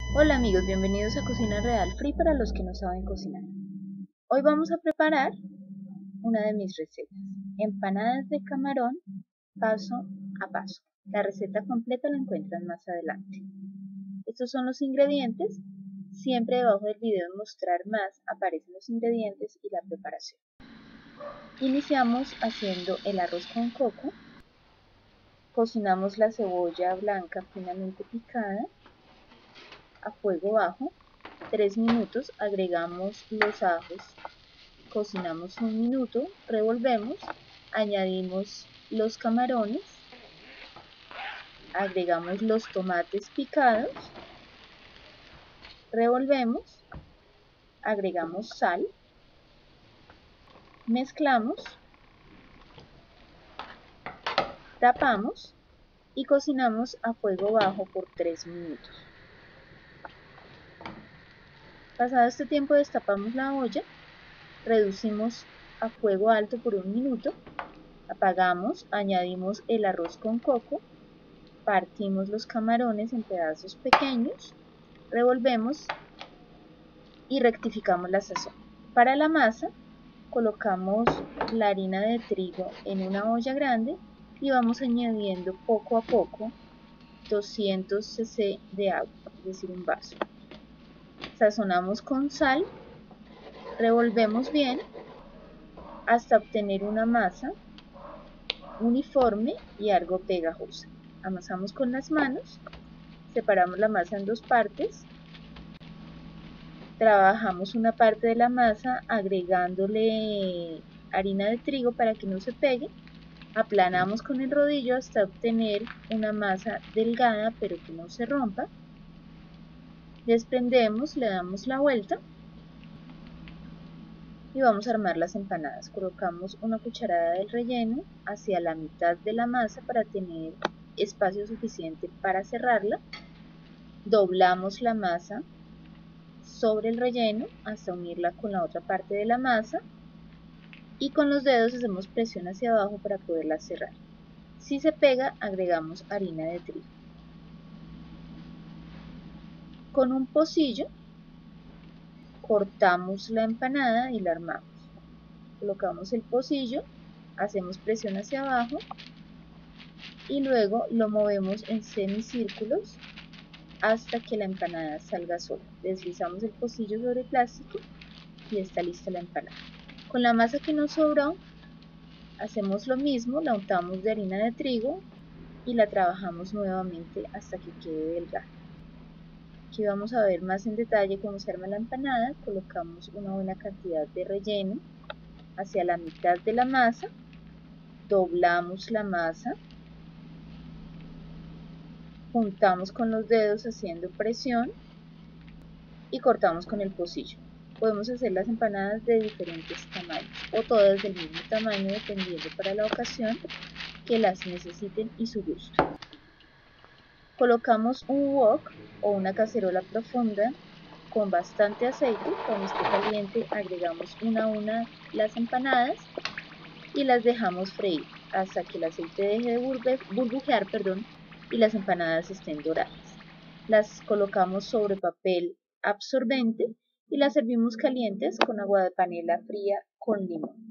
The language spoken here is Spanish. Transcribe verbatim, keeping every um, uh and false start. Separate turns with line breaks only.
Hola amigos, bienvenidos a Cocina Real Free para los que no saben cocinar. Hoy vamos a preparar una de mis recetas, empanadas de camarón paso a paso. La receta completa la encuentran más adelante. Estos son los ingredientes, siempre debajo del video en mostrar más aparecen los ingredientes y la preparación. Iniciamos haciendo el arroz con coco, cocinamos la cebolla blanca finamente picada a fuego bajo, tres minutos, agregamos los ajos, cocinamos un minuto, revolvemos, añadimos los camarones, agregamos los tomates picados, revolvemos, agregamos sal, mezclamos, tapamos y cocinamos a fuego bajo por tres minutos. Pasado este tiempo destapamos la olla, reducimos a fuego alto por un minuto, apagamos, añadimos el arroz con coco, partimos los camarones en pedazos pequeños, revolvemos y rectificamos la sazón. Para la masa colocamos la harina de trigo en una olla grande y vamos añadiendo poco a poco doscientos centilitros de agua, es decir, un vaso. Sazonamos con sal, revolvemos bien hasta obtener una masa uniforme y algo pegajosa. Amasamos con las manos, separamos la masa en dos partes, trabajamos una parte de la masa agregándole harina de trigo para que no se pegue, aplanamos con el rodillo hasta obtener una masa delgada pero que no se rompa, desprendemos, le damos la vuelta y vamos a armar las empanadas. Colocamos una cucharada del relleno hacia la mitad de la masa para tener espacio suficiente para cerrarla, doblamos la masa sobre el relleno hasta unirla con la otra parte de la masa y con los dedos hacemos presión hacia abajo para poderla cerrar. Si se pega, agregamos harina de trigo. Con un pocillo cortamos la empanada y la armamos. Colocamos el pocillo, hacemos presión hacia abajo y luego lo movemos en semicírculos hasta que la empanada salga sola. Deslizamos el pocillo sobre el plástico y está lista la empanada. Con la masa que nos sobró, hacemos lo mismo, la untamos de harina de trigo y la trabajamos nuevamente hasta que quede delgada. Aquí vamos a ver más en detalle cómo se arma la empanada. Colocamos una buena cantidad de relleno hacia la mitad de la masa, doblamos la masa, juntamos con los dedos haciendo presión y cortamos con el pocillo. Podemos hacer las empanadas de diferentes tamaños o todas del mismo tamaño dependiendo para la ocasión que las necesiten y su gusto. Colocamos un wok o una cacerola profunda con bastante aceite. Cuando esté caliente agregamos una a una las empanadas y las dejamos freír hasta que el aceite deje de burbujear perdón, y las empanadas estén doradas. Las colocamos sobre papel absorbente y las servimos calientes con agua de panela fría con limón.